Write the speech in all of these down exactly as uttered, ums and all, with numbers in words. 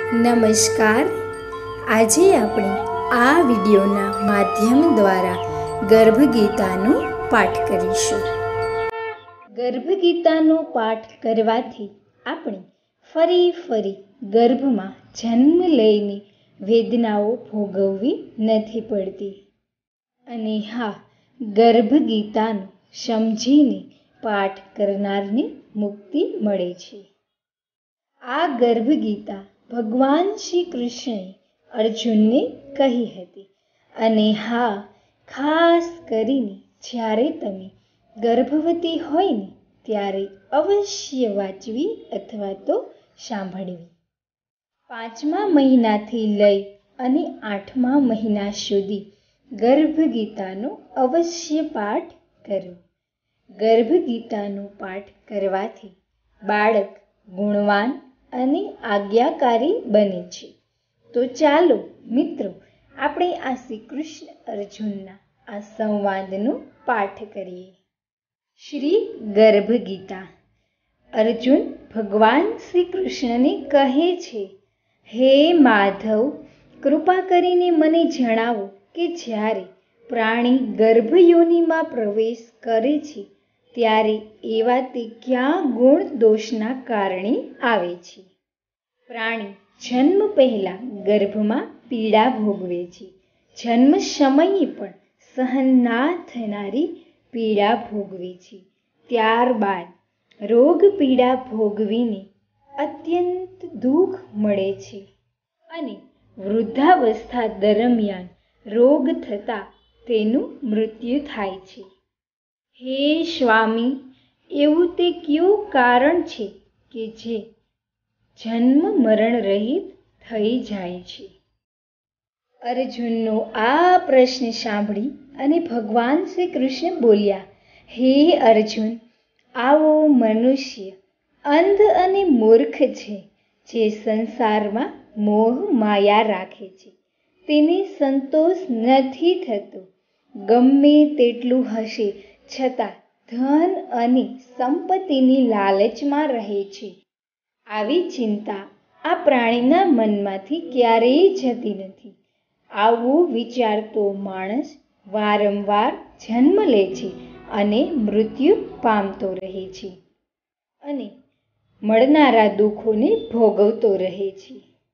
નમસ્કાર. આજે આપણે આ વિડીયોના માધ્યમ દ્વારા ગર્ભગીતાનો પાઠ કરીશું. ગર્ભગીતાનો પાઠ કરવાથી આપણે ફરી ફરી ગર્ભમાં જન્મ લઈને વેદનાઓ ભોગવવી નથી પડતી. અને હા, ગર્ભગીતાનો સમજીને પાઠ કરનારને મુક્તિ મળે છે. આ ગર્ભગીતા ભગવાન શ્રી કૃષ્ણએ અર્જુનને કહી હતી. અને હા, ખાસ કરીને જ્યારે તમે ગર્ભવતી હોય ને ત્યારે અવશ્ય વાંચવી અથવા તો સાંભળવી. પાંચમા મહિનાથી લઈ અને આઠમા મહિના સુધી ગર્ભગીતાનો અવશ્ય પાઠ કરો. ગર્ભગીતાનો પાઠ કરવાથી બાળક ગુણવાન અને આજ્ઞાકારી બને છે. તો ચાલો મિત્રો, આપણે આ શ્રી કૃષ્ણ અર્જુનના આ સંવાદનો પાઠ કરીએ. શ્રી ગર્ભગીતા. અર્જુન ભગવાન શ્રી કૃષ્ણને કહે છે, હે માધવ, કૃપા કરીને મને જણાવો કે જ્યારે પ્રાણી ગર્ભયોનિમાં પ્રવેશ કરે છે ત્યારે એવા તે ક્યાં ગુણ દોષના કારણે આવે છે? પ્રાણી જન્મ પહેલા ગર્ભમાં પીડા ભોગવે છે. જન્મ સમયે પણ સહન ના થનારી પીડા ભોગવે છે. ત્યારબાદ રોગ પીડા ભોગવીને અત્યંત દુઃખ મળે છે અને વૃદ્ધાવસ્થા દરમિયાન રોગ થતાં તેનું મૃત્યુ થાય છે. હે સ્વામી, એવું તે કયું કારણ છે કે જે જન્મ મરણ રહિત થઈ જાય છે? અર્જુનનો આ પ્રશ્ન સાંભળી અને ભગવાન શ્રી કૃષ્ણ બોલ્યા, હે અર્જુન, આવો મનુષ્ય અંધ અને મૂર્ખ છે, જે સંસારમાં મોહ માયા રાખે છે. તેને સંતોષ નથી થતો. ગમે તેટલું હશે છતાં ધન અને સંપત્તિની લાલચમાં રહે છે. આવી ચિંતા આ પ્રાણીના મનમાંથી ક્યારેય જતી નથી. આવું વિચારતો માણસ વારંવાર જન્મ લે છે અને મૃત્યુ પામતો રહે છે અને મળનારા દુઃખોને ભોગવતો રહે છે.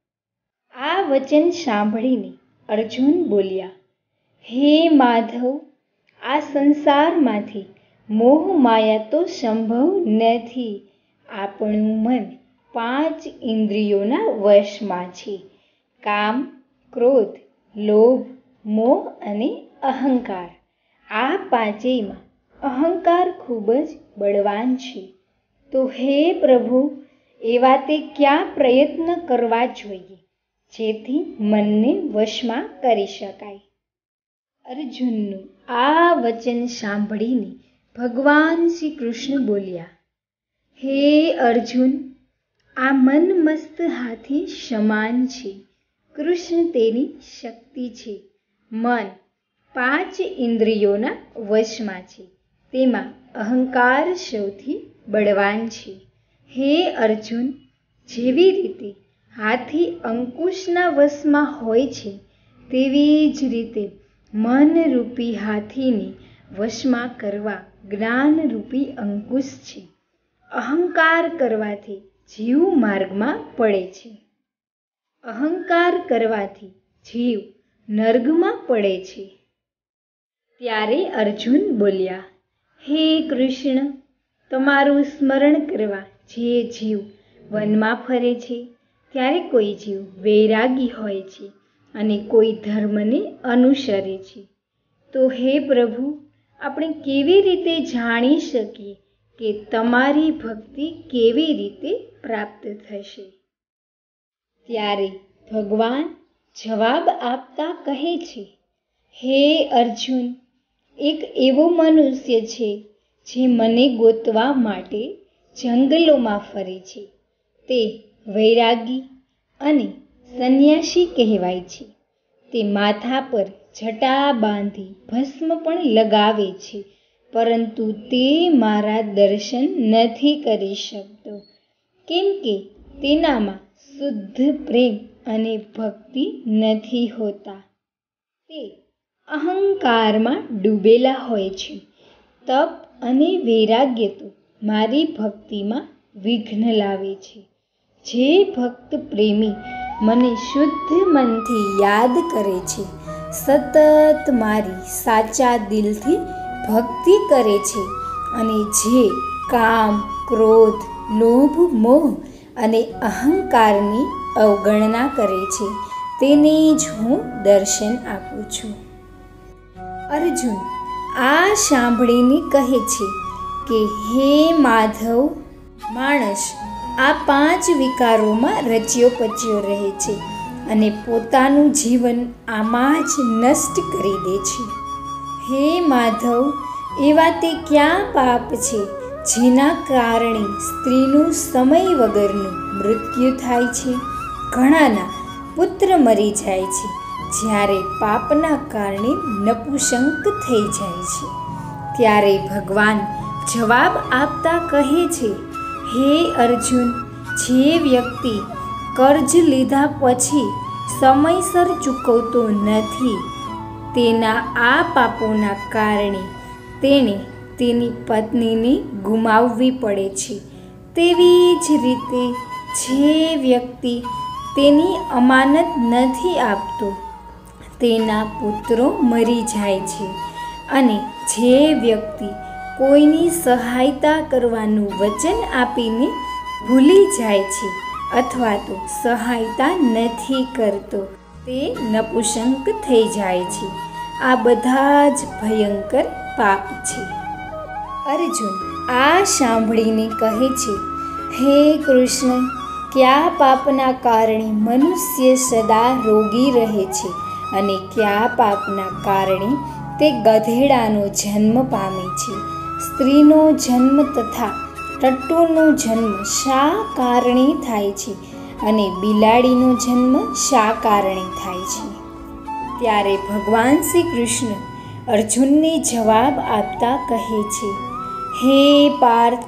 આ વચન સાંભળીને અર્જુન બોલ્યા, હે માધવ, આ સંસારમાંથી મોહ માયા તો સંભવ નથી. આપણું મન પાંચ ઇન્દ્રિયોના વશમાં છે. કામ, ક્રોધ, લોભ, મોહ અને અહંકાર. આ પાંચેયમાં અહંકાર ખૂબ જ બળવાન છે. તો હે પ્રભુ, એવા તે ક્યાં પ્રયત્ન કરવા જોઈએ જેથી મનને વશમાં કરી શકાય? અર્જુનનું આ વચન સાંભળીને ભગવાન શ્રી કૃષ્ણ બોલ્યા, હે અર્જુન, આ મન મસ્ત હાથી સમાન છે. કૃષ્ણ તેની શક્તિ છે. મન પાંચ ઇન્દ્રિયોના વશમાં છે. તેમાં અહંકાર સૌથી બળવાન છે. હે અર્જુન, જેવી રીતે હાથી અંકુશના વશમાં હોય છે તેવી જ રીતે મનરૂપી હાથીને વશમાં કરવા જ્ઞાનરૂપી અંકુશ છે. અહંકાર કરવાથી જીવ માર્ગમાં પડે છે. અહંકાર કરવાથી જીવ નર્કમાં પડે છે. ત્યારે અર્જુન બોલ્યા, હે કૃષ્ણ, તમારું સ્મરણ કરવા જે જીવ વનમાં ફરે છે ત્યારે કોઈ જીવ વૈરાગી હોય છે અને કોઈ ધર્મને અનુસરે છે. તો હે પ્રભુ, આપણે કેવી રીતે જાણી શકીએ કે તમારી ભક્તિ કેવી રીતે પ્રાપ્ત થશે? ત્યારે ભગવાન જવાબ આપતા કહે છે, હે અર્જુન, એક એવો મનુષ્ય છે જે મને ગોતવા માટે જંગલોમાં ફરે છે. તે વૈરાગી અને સંન્યાસી કહેવાય છે. તે માથા પર જટા બાંધી ભસ્મ પણ લગાવે છે, પરંતુ તે મારા દર્શન નથી કરી શકતો, કેમ કે તેનામાં શુદ્ધ પ્રેમ અને ભક્તિ નથી હોતા. તે અહંકારમાં ડૂબેલા હોય છે. તપ અને વૈરાગ્ય તો મારી ભક્તિમાં વિઘ્ન લાવે છે. જે ભક્ત પ્રેમી મને શુદ્ધ મનથી યાદ કરે છે, સતત મારી સાચા દિલથી ભક્તિ કરે છે અને જે કામ, ક્રોધ, લોભ, મોહ અને અહંકારની અવગણના કરે છે, તેને જ હું દર્શન આપું છું. અર્જુન આ સાંભળીને કહે છે કે હે માધવ, માણસ આ પાંચ વિકારોમાં રચ્યો પચ્યો રહે છે અને પોતાનું જીવન આમાં જ નષ્ટ કરી દે છે. હે માધવ, એવા તે ક્યાં પાપ છે જેના કારણે સ્ત્રીનું સમય વગરનું મૃત્યુ થાય છે? ઘણાના પુત્ર મરી જાય છે, જ્યારે પાપના કારણે નપુંસક થઈ જાય છે. ત્યારે ભગવાન જવાબ આપતા કહે છે, હે અર્જુન, જે વ્યક્તિ કર્જ લીધા પછી સમયસર ચૂકવતો નથી, તેના આ પાપોના કારણે તેણે તેની પત્નીને ગુમાવવી પડે છે. તેવી જ રીતે જે વ્યક્તિ તેની અમાનત નથી આપતો, તેના પુત્રો મરી જાય છે. અને જે વ્યક્તિ કોઈની સહાયતા કરવાનું વચન આપીને ભૂલી જાય છે અથવા તો સહાયતા નથી કરતો, તે નપુંસક થઈ જાય છે. આ બધા જ ભયંકર પાપ છે. અર્જુન આ સાંભળીને કહે છે, હે કૃષ્ણ, કયા પાપના કારણે મનુષ્ય સદા રોગી રહે છે અને કયા પાપના કારણે તે ગધેડાનો જન્મ પામે છે? સ્ત્રીનો જન્મ તથા ટટ્ટુનો જન્મ શા કારણે થાય છે અને બિલાડીનો જન્મ શા કારણે થાય છે? ત્યારે ભગવાન શ્રી કૃષ્ણ અર્જુનને જવાબ આપતા કહે છે, હે પાર્થ,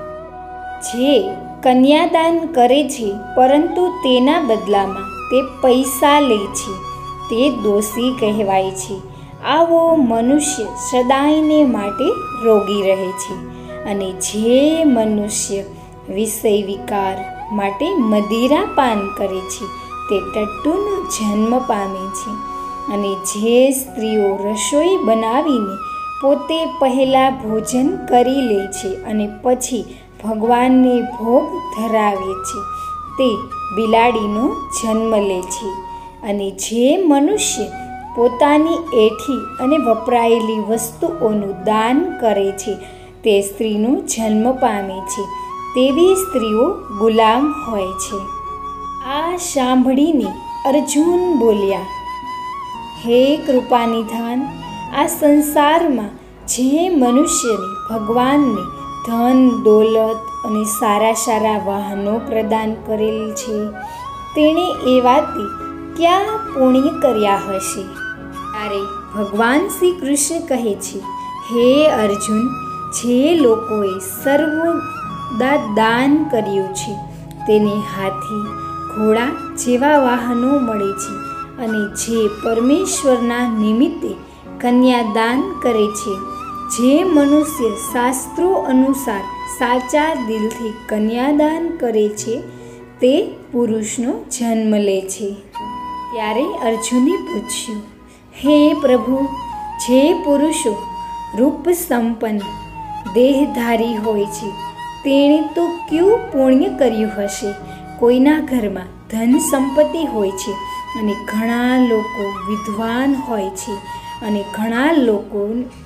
જે કન્યાદાન કરે છે પરંતુ તેના બદલામાં તે પૈસા લે છે, તે દોષી કહેવાય છે. આવો મનુષ્ય સદાયને માટે રોગી રહે છે. અને જે મનુષ્ય વિષય વિકાર માટે મદિરા પાન કરે છે, તે ટટ્ટુનો જન્મ પામે છે. અને જે સ્ત્રીઓ રસોઈ બનાવીને પોતે પહેલાં ભોજન કરી લે છે અને પછી ભગવાનને ભોગ ધરાવે છે, તે બિલાડીનો જન્મ લે છે. અને જે મનુષ્ય પોતાની એઠી અને વપરાયેલી વસ્તુઓનું દાન કરે છે, તે સ્ત્રીનો જન્મ પામે છે. તેવી સ્ત્રીઓ ગુલામ હોય છે. આ સાંભળીને અર્જુન બોલ્યા, હે કૃપાનિધાન, આ સંસારમાં જે મનુષ્યને ભગવાનને ધન, દોલત અને સારા સારા વાહનો પ્રદાન કરેલ છે, તેણે એવાથી ક્યાં પુણ્ય કર્યા હશે? ત્યારે ભગવાન શ્રી કૃષ્ણ કહે છે, હે અર્જુન, જે લોકોએ સર્વદા દાન કર્યું છે, તેને હાથી, ઘોડા જેવા વાહનો મળે છે. અને જે પરમેશ્વરના નિમિત્તે કન્યાદાન કરે છે, જે મનુષ્ય શાસ્ત્રો અનુસાર સાચા દિલથી કન્યાદાન કરે છે, તે પુરુષનો જન્મ લે છે. ત્યારે અર્જુને પૂછ્યું, હે પ્રભુ, જે પુરુષો રૂપ સંપન્ન દેહધારી હોય છે, તેણે તો કેવું પુણ્ય કર્યું હશે? કોઈના ઘરમાં ધન સંપત્તિ હોય છે અને ઘણા લોકો વિદ્વાન હોય છે અને ઘણા લોકો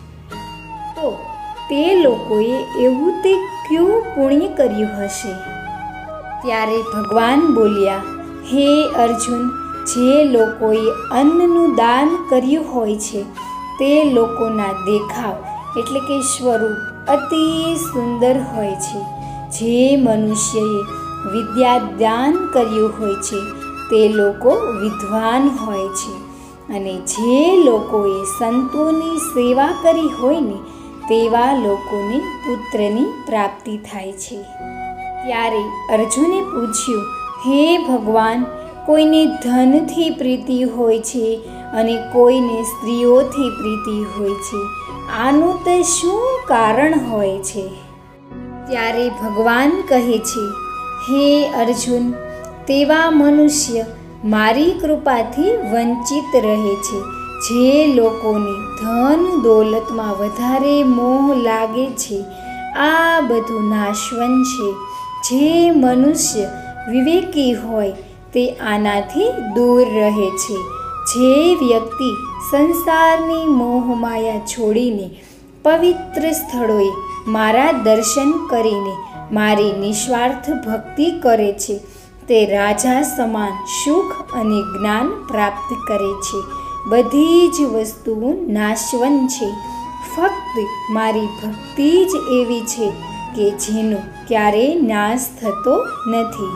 તો તે લોકોએ એવું તે કેવું પુણ્ય કર્યું હશે? ત્યારે ભગવાન બોલ્યા, હે અર્જુન, જે લોકોએ અન્નનું દાન કર્યું હોય છે, તે લોકોના દેખાવ એટલે કે સ્વરૂપ અતિ સુંદર હોય છે. જે મનુષ્યએ વિદ્યા દાન કર્યું હોય છે, તે લોકો વિદ્વાન હોય છે. અને જે લોકોએ સંતોની સેવા કરી હોય ને, તેવા લોકોને પુત્રની પ્રાપ્તિ થાય છે. ત્યારે અર્જુને પૂછ્યું, હે ભગવાન, કોઈને ધનથી પ્રીતિ હોય છે અને કોઈને સ્ત્રીઓથી પ્રીતિ હોય છે. આનું તે શું કારણ હોય છે? ત્યારે ભગવાન કહે છે, હે અર્જુન, તેવા મનુષ્ય મારી કૃપાથી વંચિત રહે છે. જે લોકોને ધન દોલતમાં વધારે મોહ લાગે છે, આ બધું નાશવંત છે. જે મનુષ્ય વિવેકી હોય તે આનાથી દૂર રહે છે. જે વ્યક્તિ સંસારની મોહમાયા છોડીને પવિત્ર સ્થળોએ મારા દર્શન કરીને મારી નિસ્વાર્થ ભક્તિ કરે છે, તે રાજા સમાન સુખ અને જ્ઞાન પ્રાપ્ત કરે છે. બધી જ વસ્તુઓ નાશવંત છે, ફક્ત મારી ભક્તિ જ એવી છે કે જેનો ક્યારેય નાશ થતો નથી.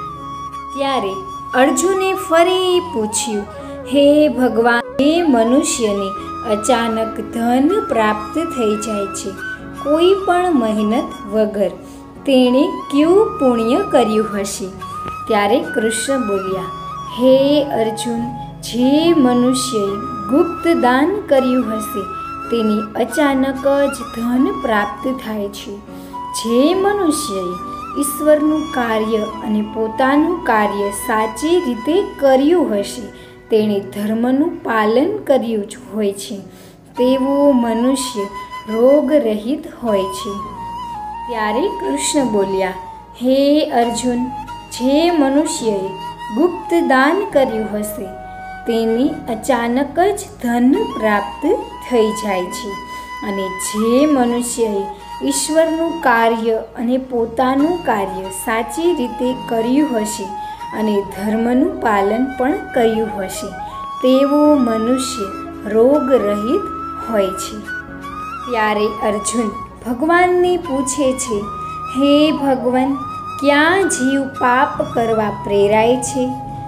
ત્યારે અર્જુને ફરી પૂછ્યું, હે ભગવાન, એ મનુષ્યને અચાનક ધન પ્રાપ્ત થઈ જાય છે કોઈ પણ મહેનત વગર, તેણે કેવું પુણ્ય કર્યું હશે? ત્યારે કૃષ્ણ બોલ્યા, હે અર્જુન, જે મનુષ્યએ ગુપ્ત દાન કર્યું હશે તેની અચાનક જ ધન પ્રાપ્ત થાય છે. જે મનુષ્યએ ઈશ્વરનું કાર્ય અને પોતાનું કાર્ય સાચી રીતે કર્યું હશે, તેણે ધર્મનું પાલન કર્યું જ હોય છે, તેવો મનુષ્ય રોગરહિત હોય છે. ત્યારે કૃષ્ણ બોલ્યા, હે અર્જુન, જે મનુષ્યએ ગુપ્ત દાન કર્યું હશે તેને અચાનક જ ધન પ્રાપ્ત થઈ જાય છે. અને જે મનુષ્યએ ઈશ્વરનું કાર્ય અને પોતાનું કાર્ય સાચી રીતે કર્યું હશે અને ધર્મનું પાલન પણ કર્યું હશે, તેવો મનુષ્ય રોગરહિત હોય છે. ત્યારે અર્જુન ભગવાનને પૂછે છે, હે ભગવાન, ક્યાં જીવ પાપ કરવા પ્રેરાય છે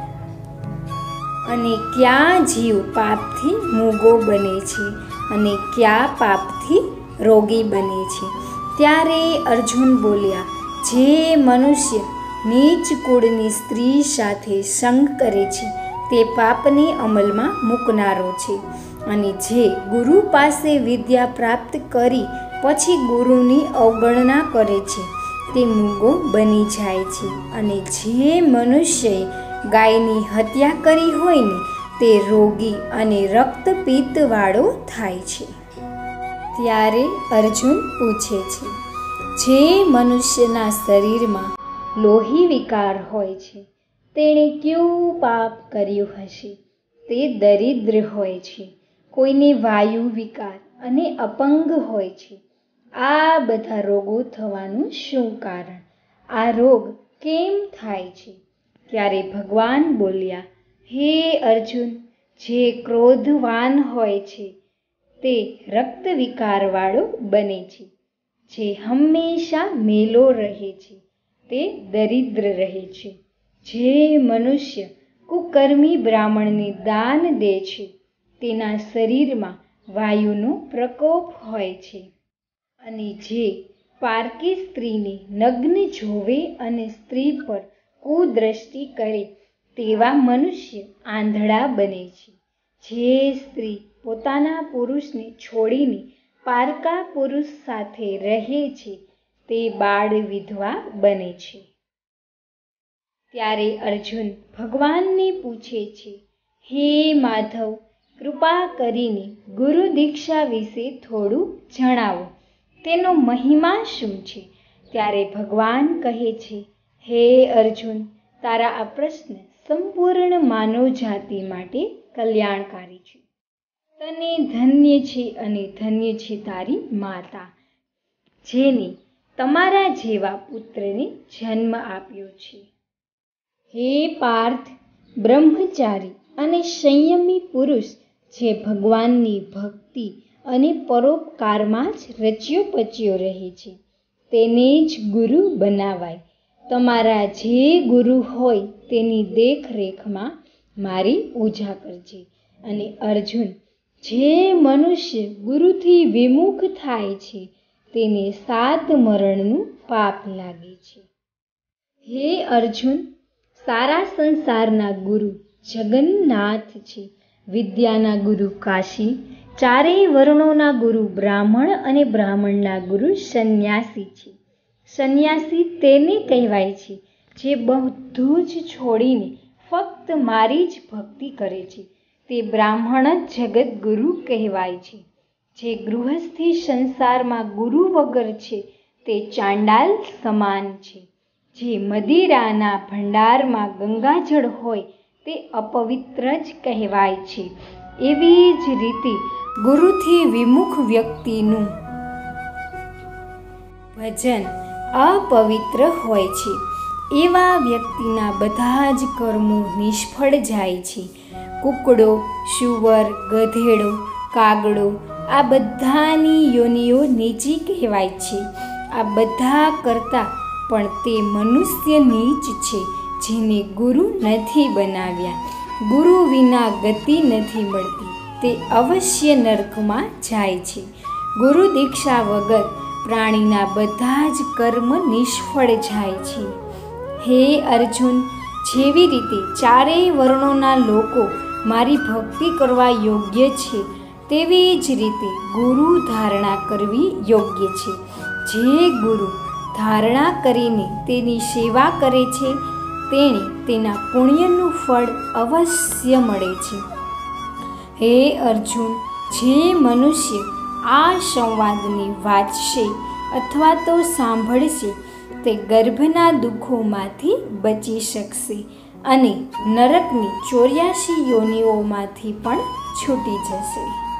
અને ક્યાં જીવ પાપથી મૂગો બને છે અને ક્યાં પાપથી રોગી બને છે? ત્યારે અર્જુન બોલ્યા, જે મનુષ્ય નીચ કુળની સ્ત્રી સાથે સંગ કરે છે તે પાપને અમલમાં મૂકનારો છે. અને જે ગુરુ પાસે વિદ્યા પ્રાપ્ત કરી પછી ગુરુની અવગણના કરે છે તે મૂગો બની જાય છે. અને જે મનુષ્યએ ગાયની હત્યા કરી હોય ને તે રોગી અને રક્તપિત્તવાળો થાય છે. ત્યારે અર્જુન પૂછે છે, જે મનુષ્યના શરીરમાં લોહી વિકાર હોય છે તેણે કેવું પાપ કર્યું હશે? તે દરિદ્ર હોય છે. કોઈને વાયુ વિકાર અને અપંગ હોય છે. આ બધા રોગો થવાનું શું કારણ? આ રોગ કેમ થાય છે? ત્યારે ભગવાન બોલ્યા, હે અર્જુન, જે ક્રોધવાન હોય છે તે રક્ત વિકારવાળો બને છે. જે હંમેશા મેલો રહે છે તે દરિદ્ર રહે છે. જે મનુષ્ય કુકર્મી બ્રાહ્મણને દાન દે છે તેના શરીરમાં વાયુનો પ્રકોપ હોય છે. અને જે પારકી સ્ત્રીને નગ્ન જોવે અને સ્ત્રી પર કુદ્રષ્ટિ કરે તેવા મનુષ્ય આંધળા બને છે. જે સ્ત્રી પોતાના પુરુષને છોડીને પારકા પુરુષ સાથે રહે છે તે બાળ વિધવા બને છે. ત્યારે અર્જુન ભગવાનને પૂછે છે, હે માધવ, કૃપા કરીને ગુરુ દીક્ષા વિશે થોડું જણાવો. તેનો મહિમા શું છે? ત્યારે ભગવાન કહે છે, હે અર્જુન, તારા આ પ્રશ્ન સંપૂર્ણ માનવ જાતિ માટે કલ્યાણકારી છે. તને ધન્ય છે અને ધન્ય છે તારી માતા, જેને તમારા જેવા પુત્રને જન્મ આપ્યો છે. હે પાર્થ, બ્રહ્મચારી અને સંયમી પુરુષ જે ભગવાનની ભક્તિ અને પરોપકારમાં જ રચ્યો પચ્યો રહે છે, તેને જ ગુરુ બનાવાય. તમારા જે ગુરુ હોય તેની દેખરેખમાં મારી પૂજા કરજે. અને અર્જુન, જે મનુષ્ય ગુરુથી વિમુખ થાય છે તેને સાત મરણનું પાપ લાગે છે. હે અર્જુન, સારા સંસારના ગુરુ જગન્નાથ છે. વિદ્યાના ગુરુ કાશી, ચારેય વર્ણોના ગુરુ બ્રાહ્મણ અને બ્રાહ્મણના ગુરુ સંન્યાસી છે. સંન્યાસી તેને કહેવાય છે જે બધું જ છોડીને ફક્ત મારી જ ભક્તિ કરે છે. તે બ્રાહ્મણ જ જગતગુરુ કહેવાય છે. જે ગૃહસ્થી સંસારમાં ગુરુ વગર છે તે ચાંડાલ સમાન છે. જે મદિરાના ભંડારમાં ગંગાજળ હોય તે અપવિત્ર જ કહેવાય છે. એવી જ રીતે ગુરુથી વિમુખ વ્યક્તિનું ભજન અપવિત્ર હોય છે. એવા વ્યક્તિના બધા જ કર્મો નિષ્ફળ જાય છે. કુકડો, શુવર, ગધેડો, કાગડો આ બધાની યોનિઓ નીચી કહેવાય છે. આ બધા કરતાં પણ તે મનુષ્ય નીચ છે જેને ગુરુ નથી બનાવ્યા. ગુરુ વિના ગતિ નથી મળતી. તે અવશ્ય નરકમાં જાય છે. ગુરુ દીક્ષા વગર પ્રાણીના બધા જ કર્મ નિષ્ફળ જાય છે. હે અર્જુન, જેવી રીતે ચારેય વર્ણોના લોકો મારી ભક્તિ કરવા યોગ્ય છે તેવી જ રીતે ગુરુ ધારણા કરવી યોગ્ય છે. જે ગુરુ ધારણા કરીને તેની સેવા કરે છે તેણે તેના પુણ્યનું ફળ અવશ્ય મળે છે. હે અર્જુન, જે મનુષ્ય આ સંવાદને વાંચશે અથવા તો સાંભળશે તે ગર્ભના દુઃખોમાંથી બચી શકશે અને નરકની ચોર્યાસી યોનિઓમાંથી પણ છૂટી જશે.